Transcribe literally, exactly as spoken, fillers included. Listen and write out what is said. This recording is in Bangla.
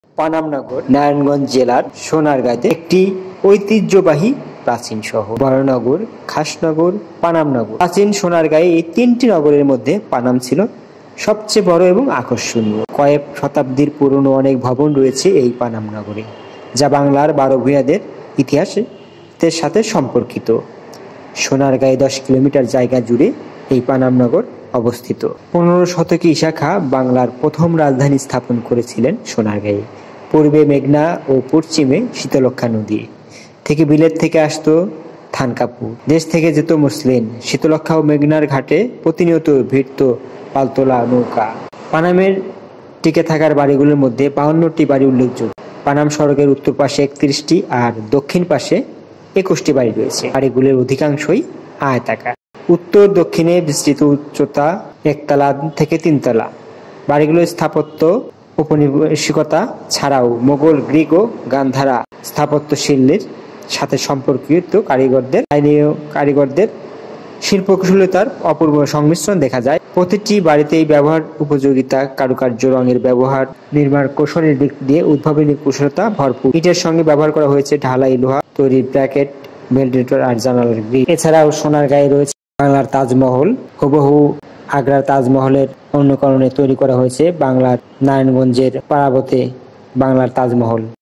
পানামনগর নারায়ণগঞ্জ জেলার সোনারগাঁতে একটি ঐতিহ্যবাহী প্রাচীন শহর। বড়নগর, খাসনগর, পানামনগর। প্রাচীন সোনারগাঁয়ে এই তিনটি নগরের মধ্যে পানাম ছিল সবচেয়ে বড় এবং আকর্ষণীয়। কয়েক শতাব্দীর পুরনো অনেক ভবন রয়েছে এই পানাম নগরে, যা বাংলার বারো ভূঁইয়াদের ইতিহাসের সাথে সম্পর্কিত। সোনারগাঁয়ে দশ কিলোমিটার জায়গা জুড়ে এই পানাম নগর অবস্থিত। পনেরো শতকে ঈশা খাঁ বাংলার প্রথম রাজধানী স্থাপন করেছিলেন সোনারগাঁয়ে। পূর্বে মেঘনা ও পশ্চিমে শীতলক্ষ্যা নদী থেকে বিলেত থেকে আসতো থান কাপড়। দেশ থেকে যেত মুসলিম। শীতলক্ষ্যা ও মেঘনার ঘাটে প্রতিনিয়ত ভিড়ত পালতোলা নৌকা। পানামের টিকে থাকার বাড়িগুলোর মধ্যে বাউন্নটি বাড়ি উল্লেখযোগ্য। পানাম সড়কের উত্তর পাশে একত্রিশটি আর দক্ষিণ পাশে একুশটি বাড়ি রয়েছে। বাড়িগুলির অধিকাংশই আয়তাকার। উত্তর দক্ষিণে বিস্তৃত, উচ্চতা একতলা থেকে তিনতলা। বাড়িগুলোর স্থাপত্য ঔপনিবেশিকতা ছাড়াও মোগল, গ্রিক ও গান্ধারা স্থাপত্যশৈলীর সাথে সম্পর্কিত কারিগরদের কারিগরদের শিল্পকুশলতার অপূর্ব সংমিশ্রণ দেখা যায়। প্রতিটি বাড়িতেই ব্যবহার উপযোগিতা, কারুকার্য, রঙের ব্যবহার, নির্মাণ কৌশলের দিক দিয়ে উদ্ভাবনী কুশলতা ভরপুর। ইটের সঙ্গে ব্যবহার করা হয়েছে ঢালাই, লোহা তৈরির ব্র্যাকেট, ভেন্টিলেটর আর জানালার গ্রিল। এছাড়াও সোনারগাঁয়ে রয়েছে বাংলার তাজমহল। হুবহু আগ্রার তাজমহলের অনুকরণে তৈরি করা হয়েছে বাংলার নারায়ণগঞ্জের পারাবতে বাংলার তাজমহল।